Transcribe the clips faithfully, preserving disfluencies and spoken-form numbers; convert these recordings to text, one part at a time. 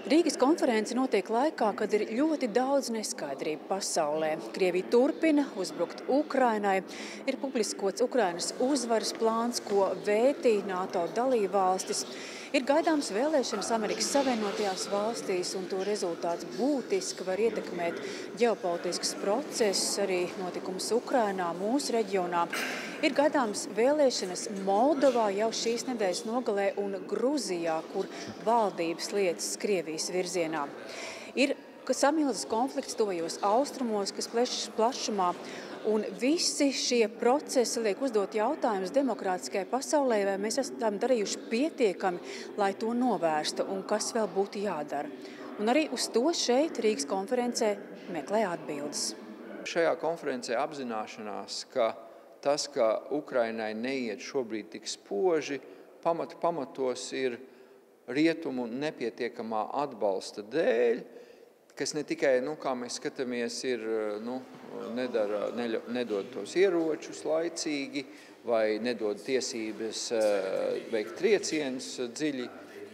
Rīgas konference notiek laikā, kad ir ļoti daudz neskaidrību pasaulē. Krievija turpina uzbrukt Ukrainai, ir publiskots Ukrainas uzvaras plāns, ko vētī NATO dalībvalstis. Ir gaidāms vēlēšanas Amerikas Savienotajās valstīs, un to rezultāts būtiski var ietekmēt ģeopolitiskas procesus, arī notikums Ukrainā, mūsu reģionā. Ir gaidāms vēlēšanas Moldovā jau šīs nedēļas nogalē un Gruzijā, kur valdības lietas Krievijas virzienā. Ir samilzis konflikts tuvajos austrumos, kas plešas plašumā, un visi šie procesi liek uzdot jautājumus demokrātiskajai pasaulē, vai mēs esam darījuši pietiekami, lai to novērstu, un kas vēl būtu jādara. Un arī uz to šeit Rīgas konferencē meklē atbildes. Šajā konferencē apzināšanās, ka tas, ka Ukrainai neiet šobrīd tik spoži, pamat pamatos ir rietumu nepietiekamā atbalsta dēļ, kas ne tikai, nu, kā mēs skatāmies, ir, nu, nedara, neļo, nedod tos ieročus laicīgi vai nedod tiesības veikt triecienus dziļi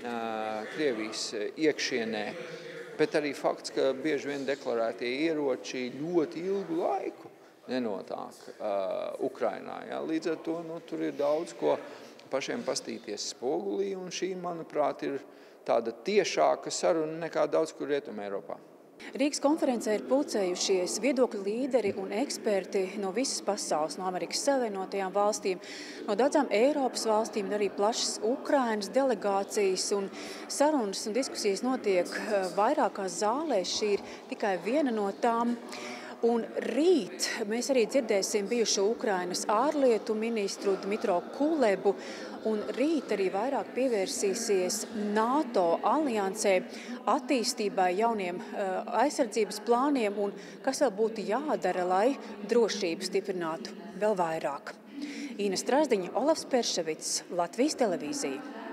Krievijas iekšienē, bet arī fakts, ka bieži vien deklarētie ieroči ļoti ilgu laiku nenotāk uh, Ukrainā. Ja? Līdz ar to nu, tur ir daudz ko pašiem pastīties spogulī, un šī, manuprāt, ir tāda tiešāka saruna nekā daudz kur Rietumē Eiropā. Rīgas konferencē ir pulcējušies viedokļu līderi un eksperti no visas pasaules, no Amerikas Savienotajām valstīm, no daudzām Eiropas valstīm, arī plašas Ukrainas delegācijas, un sarunas un diskusijas notiek vairākās zālēs. Šī ir tikai viena no tām. Un rīt mēs arī dzirdēsim bijušo Ukrainas ārlietu ministru Dmitro Kulebu, un rīt arī vairāk pievērsīsies NATO aliansē, attīstībai, jauniem aizsardzības plāniem, un kas vēl būtu jādara, lai drošību stiprinātu vēl vairāk. Ina Strazdiņa, Olafs Perševits, Latvijas televīzija.